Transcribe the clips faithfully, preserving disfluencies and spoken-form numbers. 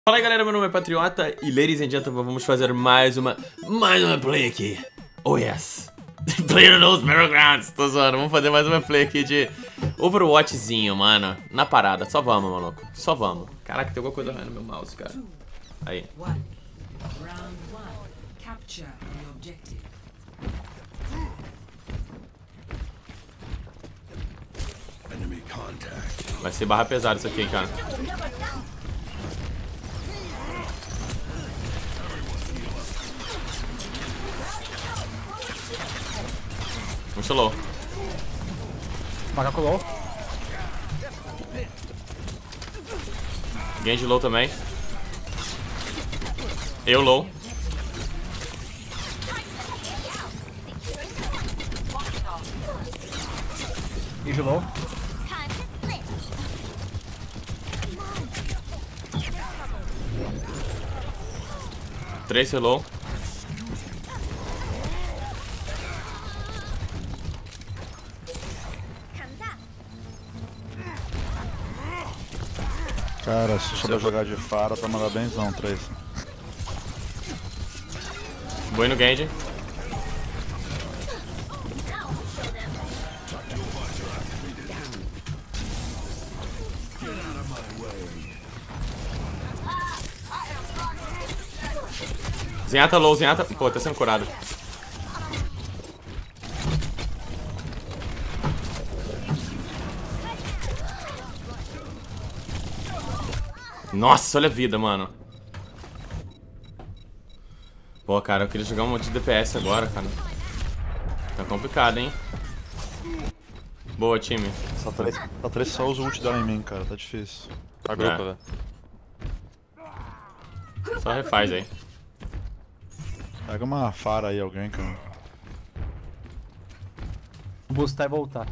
Fala aí galera, meu nome é Patriota e ladies and gentlemen, vamos fazer mais uma, mais uma play aqui. Oh yes, Player knows Battlegrounds, tô zoando, vamos fazer mais uma play aqui de Overwatchzinho, mano, na parada, só vamos, maluco, só vamos. Caraca, tem alguma coisa no meu mouse, cara. Aí. Vai ser barra pesada isso aqui, hein, cara. Muito low. Macaco low. Genji low também. Eu low. Genji low. Tracer low. Cara, se souber jogar de fara, tá mandando benzão, três. Boi no Genji. Zenyatta low, Zenyatta... Pô, tá sendo curado. Nossa, olha a vida, mano. Pô, cara, eu queria jogar um monte de D P S agora, cara. Tá complicado, hein? Boa, time. Só três, só três só os ult dela em mim, cara, tá difícil. Tá grupo, É. velho. Só refaz aí. Pega uma fara aí, alguém, cara. Vou boostar e voltar.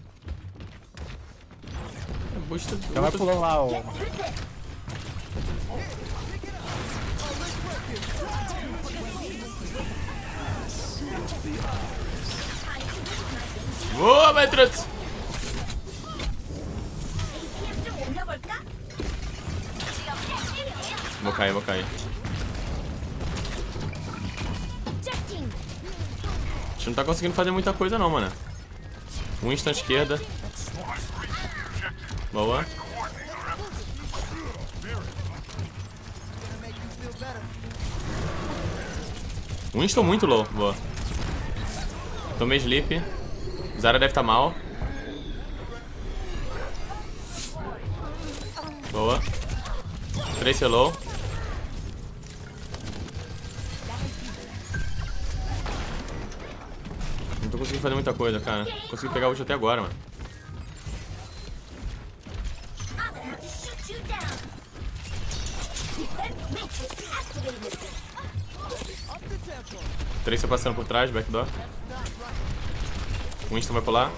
Busta, Já vai pulando lá, ó. Boa, Matrix! Vou cair, vou cair. A gente não tá conseguindo fazer muita coisa não, mano. Winston à esquerda. Boa. Winston muito low. Boa. Tomei sleep. Zara deve estar mal. Boa. Tracer low. Não tô conseguindo fazer muita coisa, cara. Consegui pegar o ult até agora, mano. Tracer passando por trás, backdoor. Winston vai pular.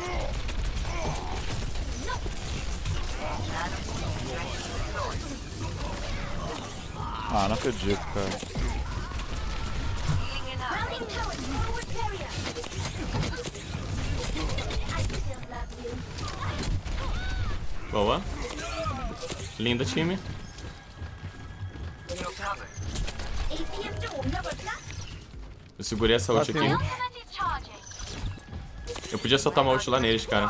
Ah, não acredito, cara. Boa. Linda, time. Eu segurei essa ult aqui. Eu podia soltar uma ult lá neles, cara.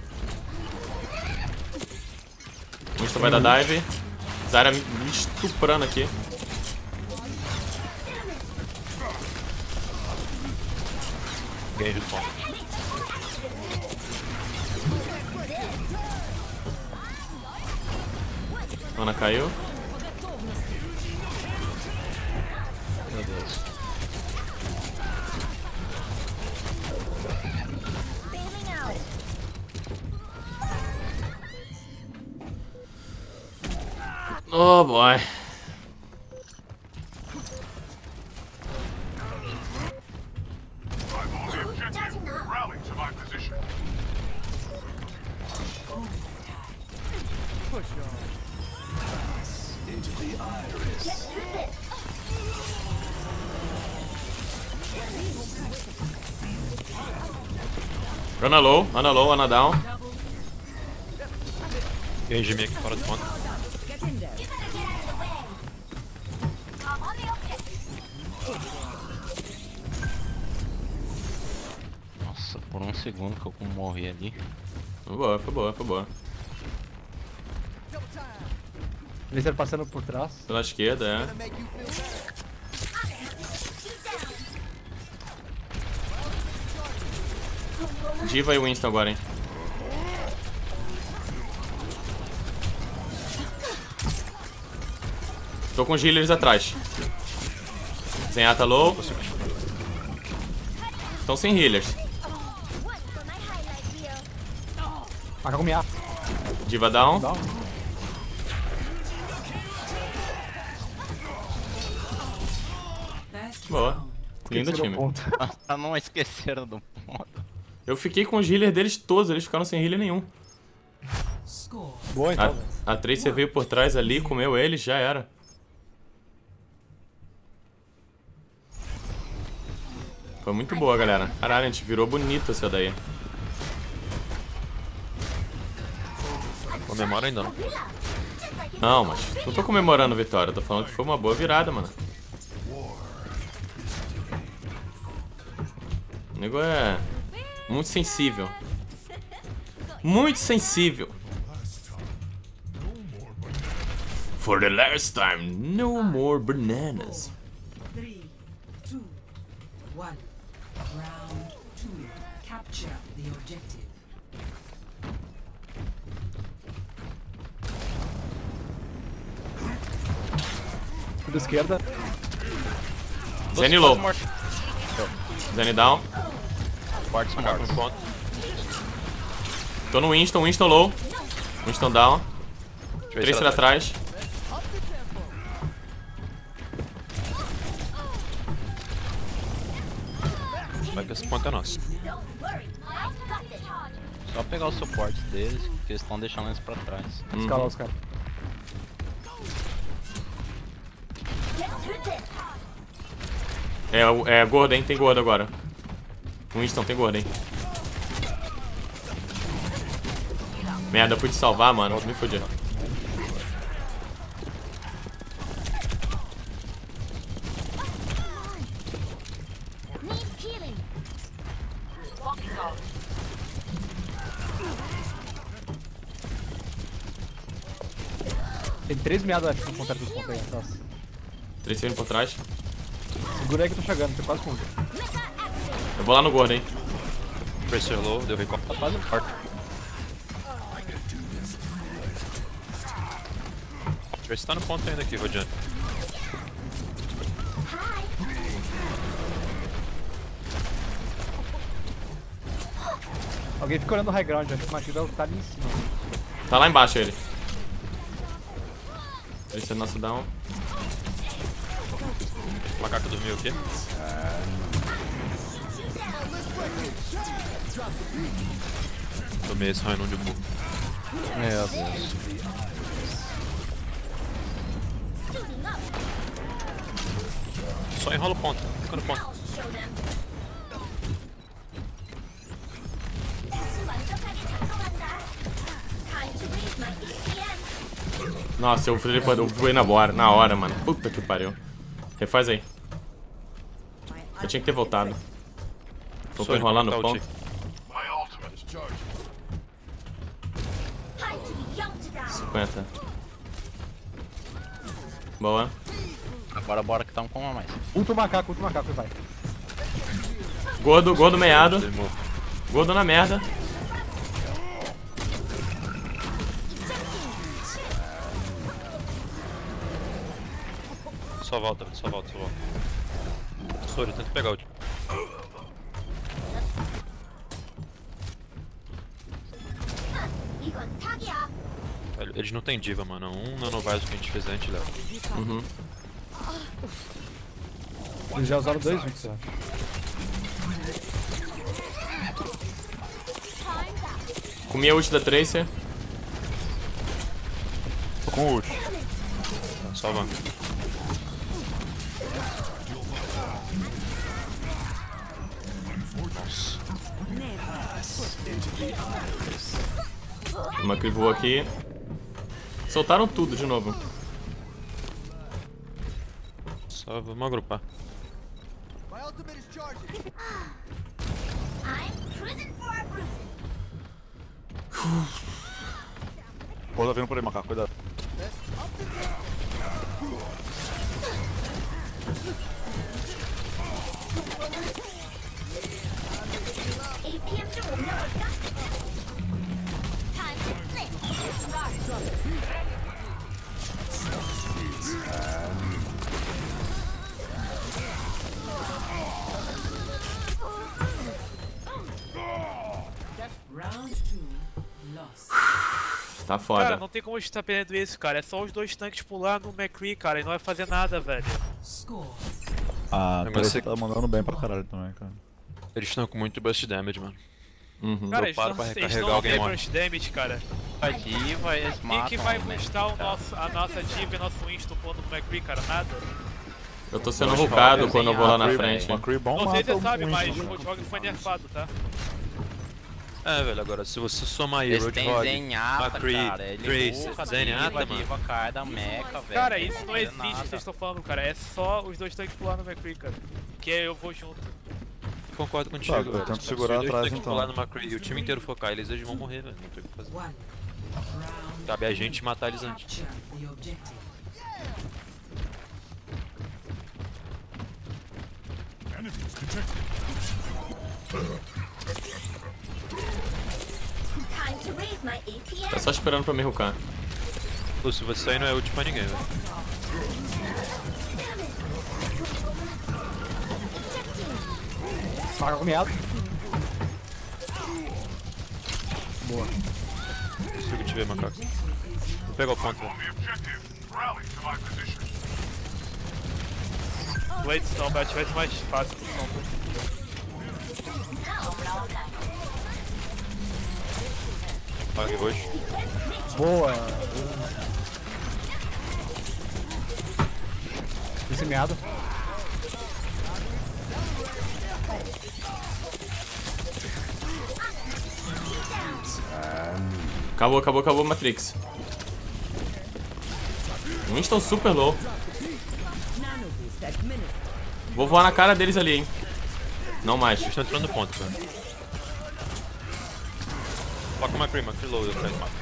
Winston vai dar dive. Zara me estuprando aqui. Ganhei de tom. Ana caiu. Meu Deus. Oh boy. Ana low, Ana low, Ana down. Genji meio aqui fora do ponto. Por um segundo que eu morri ali. Foi boa, foi boa, foi boa. Eles estão passando por trás. Pela esquerda, é. Diva e Winston agora, hein. Tô com os healers atrás. Zenyatta low. Estão sem healers. Macaco miar. Diva down. Dá um. Boa. Lindo time. Ponto. Ah, não esqueceram do ponto. Eu fiquei com os healers deles todos, eles ficaram sem healer nenhum. Boa, então. A, a Tracer veio por trás ali, comeu eles, já era. Foi muito boa, galera. Caralho, a gente virou bonito essa daí. Comemora ainda não. Não, mas não tô comemorando a vitória, tô falando que foi uma boa virada, mano. O negócio é muito sensível. Muito sensível. For the last time, no more bananas. Three, two, one. Round two. Capture the objective. Tudo esquerda. Zenny low. Zenny down. Quartos mortos. Ponto. Tô no Winston, Winston low. Winston down. Tracer atrás. Vai que esse ponto é nosso. Só pegar o suporte deles, que eles estão deixando eles pra trás. Escalar os caras. É, é gordo, hein? Tem gordo agora. Winston tem gordo, hein? Merda, eu fui te salvar, mano. Me fudi. Tem três meados, acho, no contrário dos pontos aí atrás. Três segundos por trás. Segura aí que eu tô chegando, tem quase ponto. Eu vou lá no gordo, hein? Tracer low, deu recall. Tá quase morto. Tracer tá no ponto ainda aqui, rodeando. Alguém fica olhando o high ground, acho que o Matilda tá ali em cima. Tá lá embaixo ele. Esse é nosso down. O macaco dormiu aqui. Tomei esse raio de burro. Meu Deus. Só enrola o ponto, fica no ponto. Nossa, eu fui, eu fui na hora, na hora, mano. Puta que pariu. Refaz aí. Eu tinha que ter voltado. Tô enrolando no ponto. cinquenta. Boa. Agora bora que tá um com a mais. Ulto macaco, ulto macaco, vai. Gordo, gordo meado. Gordo na merda. Só volta, só volta, só volta. Soro, tenta pegar o último. Eles não tem diva, mano. Um nanovise que a gente fez antes, Léo. Uhum. Eles já usaram dois ults, eu acho. Comi a ult da Tracer. Tô com ult. Tá, salvando. Uma crivou aqui. Soltaram tudo de novo. Só vamos agrupar. Pô, tá vindo por aí, macaco, cuidado. Round two lost. Tá foda. Cara, não tem como a gente tá perdendo isso, cara. É só os dois tanques pular no McCree, cara, e não vai fazer nada, velho. Score. Ah, Mas Tracer você- tá mandando bem pra caralho também, cara. Eles estão com muito burst damage, mano. Uhum. Cara, Eu eles paro não, pra eles recarregar, não alguém têm morre. burst damage, cara. Aqui vai, eles O que, matam, que vai né? custar o Tá. nosso, a nossa diva e nosso Winston pondo no McCree, cara? Nada. Eu tô sendo Nossa, roubado olha, quando eu vou lá na tem frente. a- hein. McCree bom Não sei se mata você sabe, o mas Winston, o cara. Roadhog foi nerfado, tá? É, velho, agora se você somar aí Eles têm Roadhog, Zenyatta, McCree, cara. Ele Tracer, bufa, Zenyatta, diva, mano. diva, cai da meca, velho. Cara, isso não faz existe o que nada. vocês estão falando, cara. É só os dois tanques pular no McCree, cara. Que eu vou junto. Concordo contigo, Tá, eu velho. tento Se segurar os dois atrás, tanques então. pular no McCree e o time inteiro focar eles, eles vão morrer, velho. Não tem o que fazer. One. Round Cabe a gente matar eles antes. capture the objective. Tá só esperando pra me rucar. Pô, se você sair não é ult pra ninguém, velho. Macaco meado. Boa. Consigo te ver, macaco. Vou pegar o ponto, velho. Wait, Sombra, tivesse mais fácil pro Sombra. Pague roxo. Boa. Esse meado. Acabou, acabou, acabou Matrix. Winston super low. Vou voar na cara deles ali, hein. Não mais. Eles estão entrando no ponto, velho. Foca o McCree, McCree low, atrás, mata.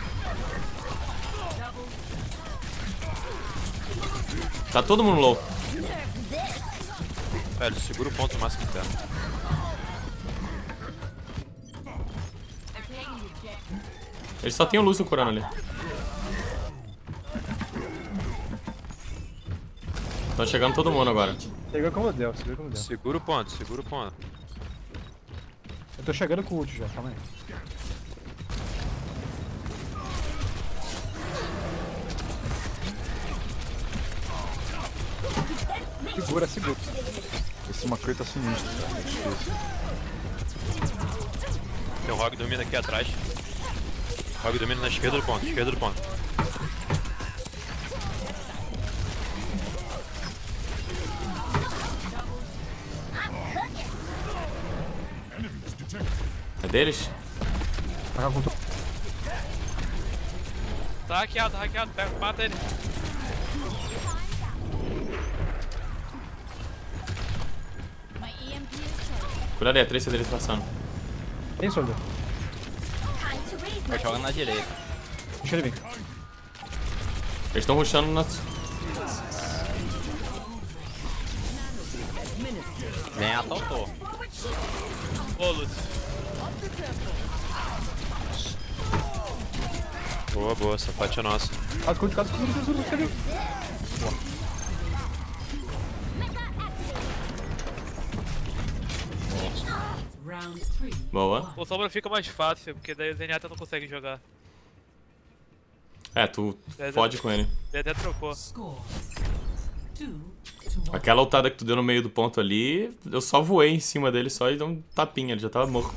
Tá todo mundo low. Velho, segura o ponto o máximo que der. Eles só tem o Lúcio curando ali. Tá chegando todo mundo agora. Você viu como deu, você viu como deu. Segura o ponto, segura o ponto. Eu tô chegando com o ult já, calma aí. Segura, segura. Esse McCree tá sinistro, cara. É difícil. Tem o Rogue dormindo aqui atrás. Rogue dormindo na esquerda do ponto, esquerda do ponto. É deles? Macaco com tu. Tá hackeado, tá hackeado, pega, mata ele. Cuidado aí, a Tracer deles passando. Tem soldier. Vai jogando na direita. Deixa ele vir. Eles estão rushando na... Zenyatta autor. Ô, Lúcio. Boa, boa, essa parte é nossa. Quase ult, quase ult, quase ult, quase ult. Round three. Boa. O Sombra fica mais fácil, porque daí o Zenyatta não consegue jogar. É, tu fode com ele. Ele até trocou. Score. Two to one. Aquela ultada que tu deu no meio do ponto ali, eu só voei em cima dele só e dei um tapinha, ele já tava morto.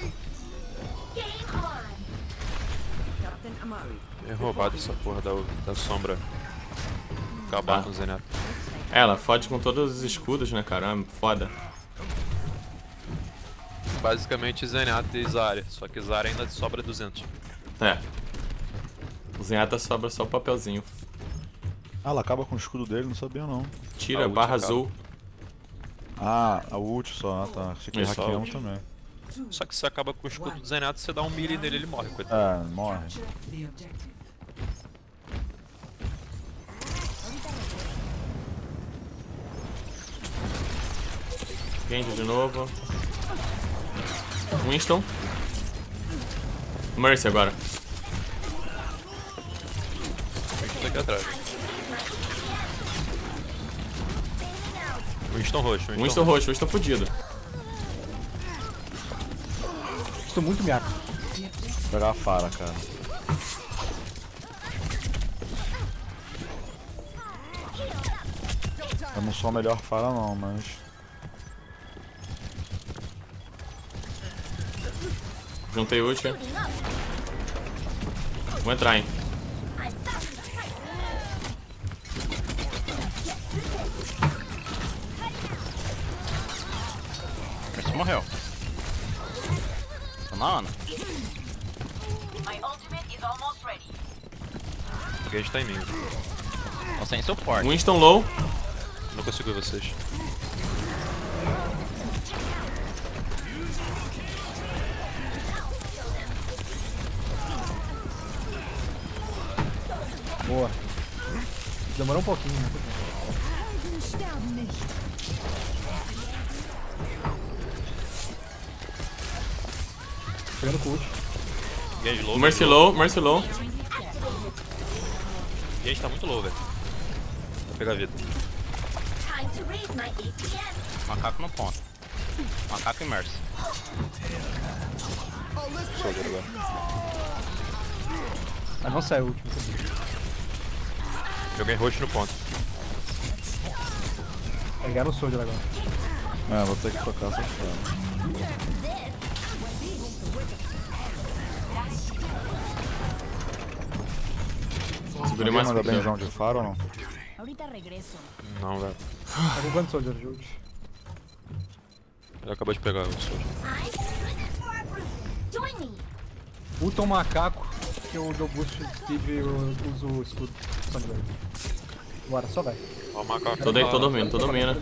É roubado essa porra da, da sombra. Acabar Ah. com o Zenyatta. É, ela fode com todos os escudos, né, cara? É foda. Basicamente Zenyatta e Zarya, só que Zarya ainda sobra duzentos. É. O Zenyatta sobra só o papelzinho. Ah, ela acaba com o escudo dele, não sabia não. Tira, A ult barra acaba. azul. Ah, a ult só, ah tá. Achei que Isso, hackeamos a ult. também. Só que você acaba com o escudo do Zenyatta, você dá um melee nele, ele morre, coitado. É, morre. The objective. Genji de novo. Winston. Mercy agora. Winston tá aqui atrás. Winston roxo, Winston, Winston roxo, Winston fudido. Estou muito miado. Vou pegar a Fara, cara. Eu não sou a melhor Fara não, mas... Juntei ult. Vou entrar, hein. Esse morreu. Tô na Ana. O Gage tá em mim. Tô sem suporte. Winston low. Não consigo ver vocês. Boa. Demorou um pouquinho, né? Pegando com ult. Gage low. Mercy low, Mercy low. Gage tá muito low, velho. Vou pegar a vida. Macaco no ponto. Macaco e Mercy. Soldier agora. Ah, não saiu o último. Joguei roxo no ponto. Pegaram o Soldier agora. É, vou ter que tocar essa Fara. Segurei Alguém mais manda um benzão de Fara ou não? Ahorita regreso. Não, velho. Tá com quantos Soldier de ult? Ele acabou de pegar o Soldier. Ulta um macaco que eu dou boost speed e eu uso o escudo. Só de velho. Bora, só vai. Ó o macaco. Tô, de, tô dormindo, tô dormindo.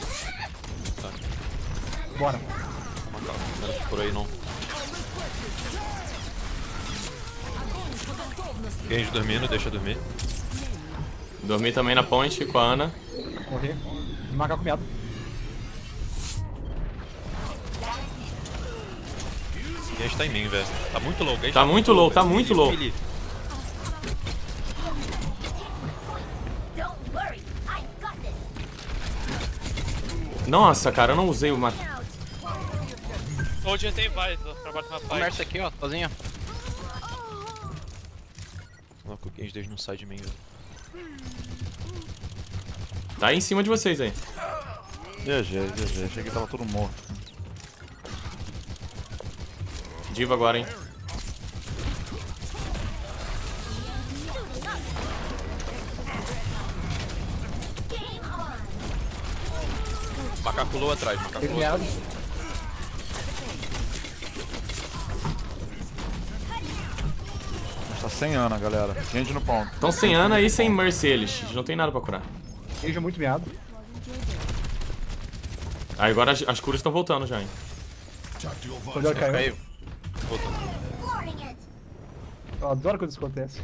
Bora. Ó o macaco. Não era por aí não. Gage dormindo, deixa dormir. Dormi também na ponte com a Ana. Morri. Macaco miado. Gage tá em mim, velho. Tá muito low, Gage Tá muito low, tá muito low. Melee. Nossa, cara, eu não usei o macaco. Soldier tem vários ó, pra bater na O fight. Mercy aqui, ó, sozinho. Não, o Gage desde não sai de mim, velho. Tá aí em cima de vocês aí. G G, G G. Achei que tava todo morto. Diva agora, hein. Macaco low atrás, macaco Tem low miado. atrás. Tá sem Ana, galera. Gente no ponto. Tão sem Ana e sem Mercy eles. Não tem nada pra curar. Age muito miado. Ah, agora as, as curas estão voltando já, hein. Soldier caiu. Caiu. Voltando. Eu adoro quando isso acontece.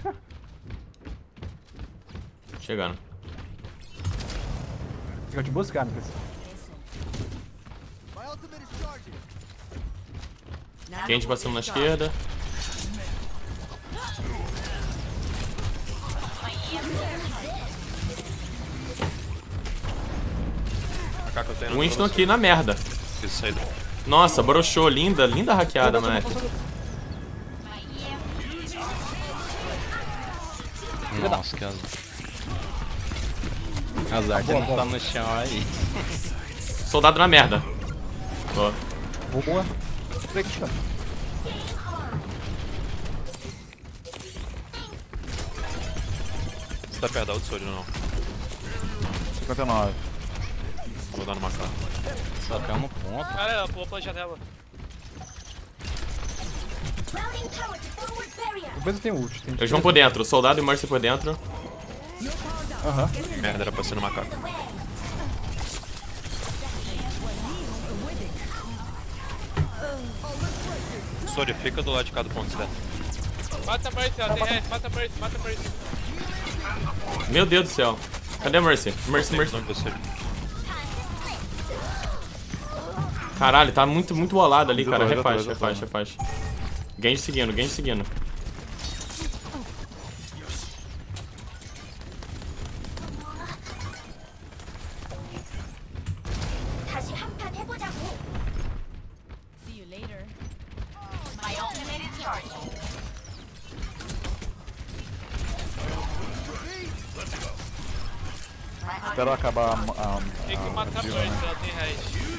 Chegando. Fica te buscar, Lucas. Quente passando na esquerda. Macaco eu tenho. Winston aqui na merda. Preciso sair do... Nossa, broxou. Linda, linda hackeada, moleque. Nossa, que azar. Azar de Boa, não boa. tá no chão aí. Soldado na merda. Ó. Boa. Flexão. Você tá perto da outra Soldier ou não? cinquenta e nove. Vou dar no macaco. Só caiu no ponto. Galera, pulou pela janela. O Pedro tem ult. Tem Eles vão por dentro. Soldado e Mercy por dentro. Aham. Merda, era pra ser no macaco. Soldier, fica do lado de cada ponto, certo? Mata a Mercy, ela tem res, mata a Mercy, mata a Mercy. Meu Deus do céu. Cadê a Mercy? Mercy, Mercy. Caralho, tá muito, muito bolado ali, cara. Refaz, refaz, refaz. Genji seguindo, Genji seguindo. See you later. My ultimate is charged. Espero acabar a, a, Tem que matar a diva, Mercy, né? ela tem res.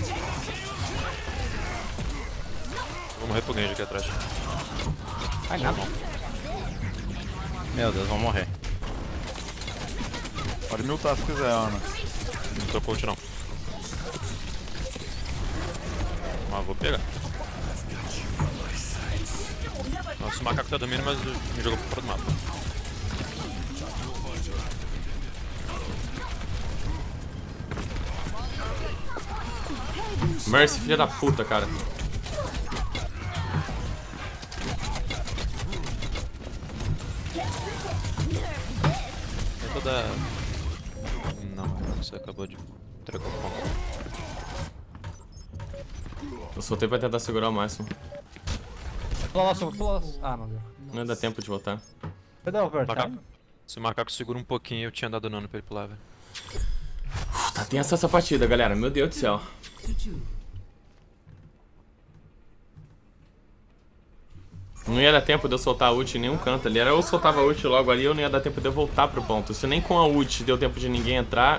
Vou morrer pro Genji aqui atrás. Ai, nada. Meu Deus, vou morrer. Pode me ultar se quiser, Ana. Não tô coach não. Mas vou pegar. Nossa, o macaco tá dormindo, mas me jogou pra fora do mapa. Mercy, filha da puta, cara. Tenta dar... Não, você acabou de trocar o ponto. Eu soltei pra tentar segurar o máximo. Pula lá, pula lá. Ah, não deu. Não ia dar tempo de voltar. Vai dar overtime? Macaco. Se o macaco segura um pouquinho, eu tinha dado nano pra ele pular, velho. Tá tensa essa partida, galera. Meu Deus do céu. Não ia dar tempo de eu soltar a ult em nenhum canto ali. Era eu soltava a ult logo ali, eu não ia dar tempo de eu voltar pro ponto. Se nem com a ult deu tempo de ninguém entrar.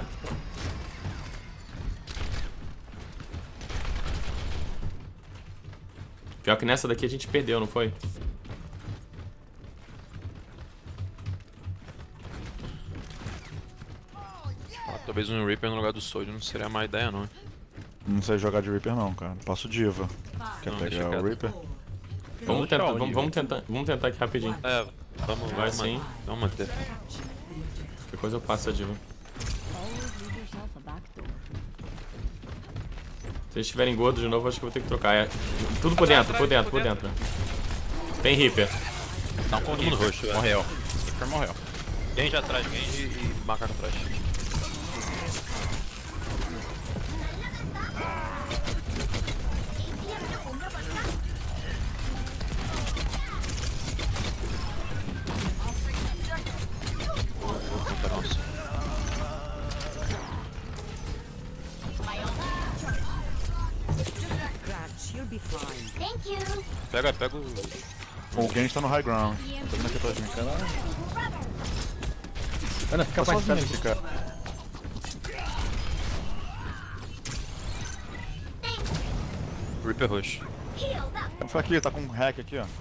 Pior que nessa daqui a gente perdeu, não foi? Ah, talvez um Reaper no lugar do Soldier não seria a má ideia, não. Não sei jogar de Reaper não, cara. Passo diva. Quer Não, deixa pegar o quieto. Reaper? Vamos tentar, vamos, vamos tentar, vamos tentar aqui rapidinho. É, vamos, Vai vamos, sim. vamos manter. Qualquer coisa eu passo a diva. Se eles estiverem gordos de novo, acho que eu vou ter que trocar. É, tudo por dentro, por dentro, por dentro. Tem Reaper. Não, com Todo mundo roxo, velho. Morreu. Reaper morreu. Genji atrás, Genji e macaco atrás. Vou, vou contar nossa. Thank you. Pega, pega o... O Genji tá no high ground. Tá vindo aqui atrás de mim, caralho. Ana, fica Tá mais sozinho perto. esse cara. Reaper roxo. Fica aqui, tá com um hack aqui, ó.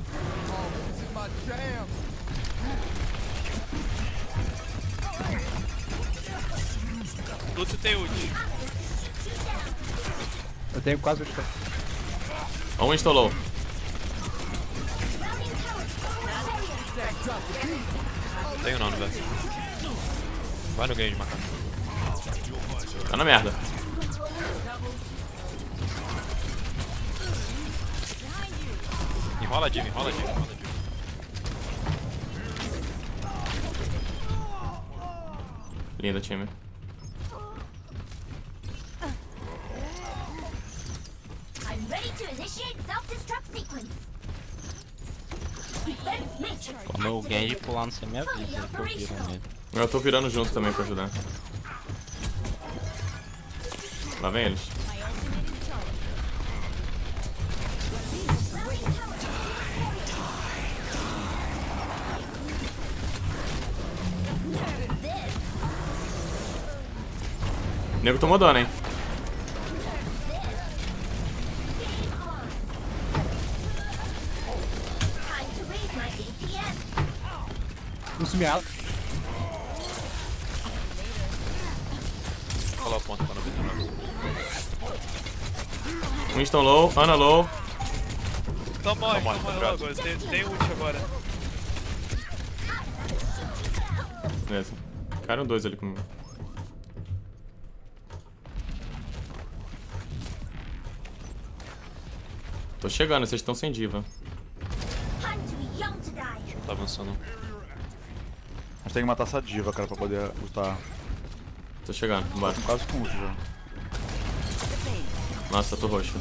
Lúcio tem ult. Eu tenho quase ult. Um instalou. Tenho nano, velho. Vai no Genji, macaco. Tá na merda. Enrola a diva, enrola a diva, enrola a diva. Linda, time. I'm ready to initiate self-destruct sequence. Defense matrix. Quando o Genji pular, não sei me avisa que eu viro nele. Eu tô virando junto também pra ajudar. Lá vem eles. O nego tomou dano, hein? Time to raise my D P S. Um sumiado. Vou colar o ponto pra noventa e nove. Winston low, Ana low. Então morre, morre, então morre tá logo. Tem, tem ult agora. Beleza. Ficaram dois ali comigo. Tô chegando, vocês estão sem diva. tá avançando. A gente tem que matar essa diva, cara, pra poder lutar. Tô chegando, bora. Tô quase com ult já. Nossa, tô roxo.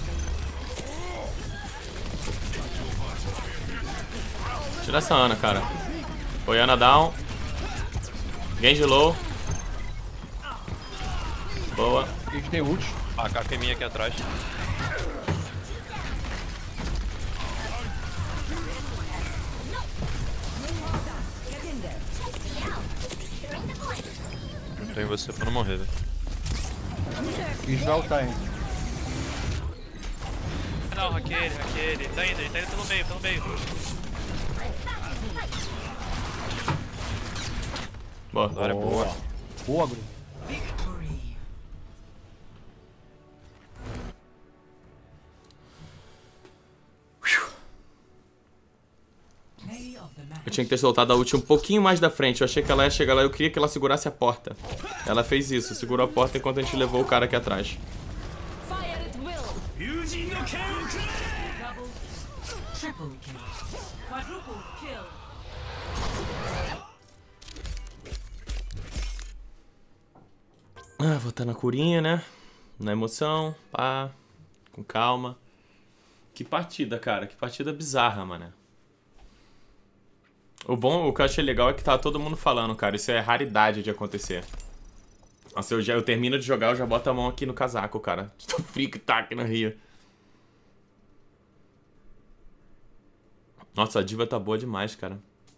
Tira essa Ana, cara. Foi Ana down. Genji low. Boa. A gente tem ult. A A K minha aqui atrás. Tenho você pra não morrer, velho. A gente vai ultar ainda. Não, hackeia ele, hackeia ele. Tá indo, ele tá indo pelo meio, pelo meio. Boa. Vitória boa. Boa, Bruno. Victory. Play of the match. Eu tinha que ter soltado a ult um pouquinho mais da frente. Eu achei que ela ia chegar lá. Eu queria que ela segurasse a porta. Ela fez isso. Segurou a porta enquanto a gente levou o cara aqui atrás. Fire at will. Double, triple kill. Quadruple kill. Ah, vou estar na curinha, né? Na emoção. Pá. Com calma. Que partida, cara. Que partida bizarra, mano. O bom, o que eu achei legal é que tá todo mundo falando, cara. Isso é raridade de acontecer. Nossa, eu, já, eu termino de jogar, eu já boto a mão aqui no casaco, cara. Tô frio que tá aqui no Rio. Nossa, a diva tá boa demais, cara.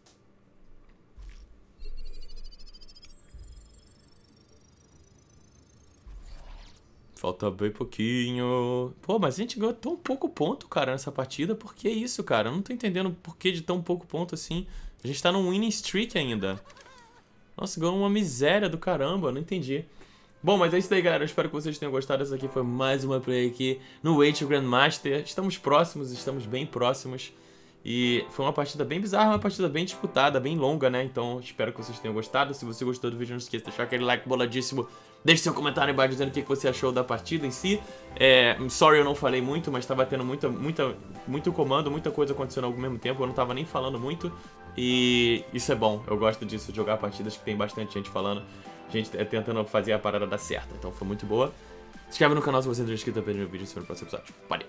Falta bem pouquinho. Pô, mas a gente ganhou tão pouco ponto, cara, nessa partida. Por que isso, cara? Eu não tô entendendo por que de tão pouco ponto assim. A gente tá num winning streak ainda. Nossa, ganhou uma miséria do caramba. Não entendi. Bom, mas é isso aí, galera. Eu espero que vocês tenham gostado. Essa aqui foi mais uma play aqui no Way to Grandmaster. Estamos próximos, estamos bem próximos. E foi uma partida bem bizarra, uma partida bem disputada, bem longa, né? Então espero que vocês tenham gostado. Se você gostou do vídeo, não esqueça de deixar aquele like boladíssimo. Deixe seu comentário aí embaixo dizendo o que você achou da partida em si. É, sorry, eu não falei muito, mas tava tendo muita, muita, muito comando, muita coisa acontecendo ao mesmo tempo. Eu não tava nem falando muito. E isso é bom, eu gosto disso, de jogar partidas que tem bastante gente falando. Gente tentando fazer a parada dar certo. Então foi muito boa. Se inscreve no canal se você não é inscrito para ver o vídeo e se no próximo episódio. Valeu!